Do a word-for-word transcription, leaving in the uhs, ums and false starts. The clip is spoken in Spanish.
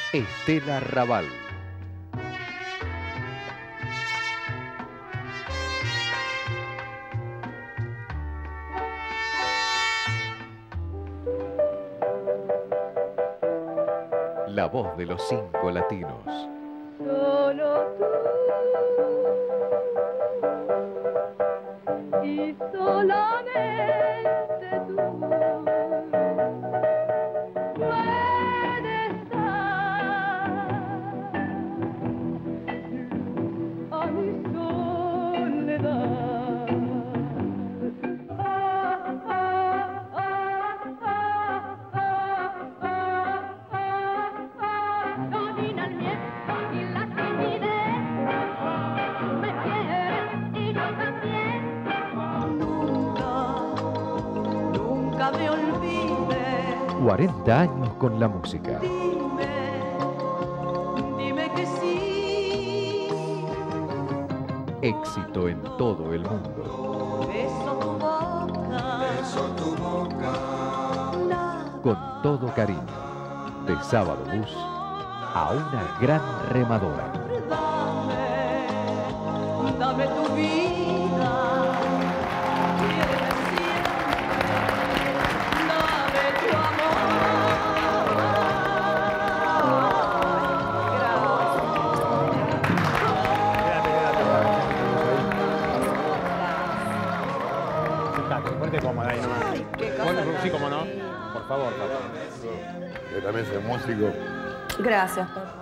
Estela Raval. La voz de los cinco latinos. Solo tú y solamente tú puedes dar a mi soledad. Ah, ah, ah, ah, ah, ah, ah. Domina el miedo y la timidez, me quieres y yo también. Nunca, nunca me olvides. cuarenta años con la música. Dime, dime que sí. Éxito en todo el mundo. Beso tu boca, beso tu boca. Con todo cariño. De Sábado Bus a una gran remadora. Dame, dame tu vida. Quiéreme siempre. Dame tu Sentate, ponte cómoda ahí nomás. Ay, qué cosa Bueno, tan sí, cómo no. linda. Por favor, papá. Yo también soy músico. Gracias, papá.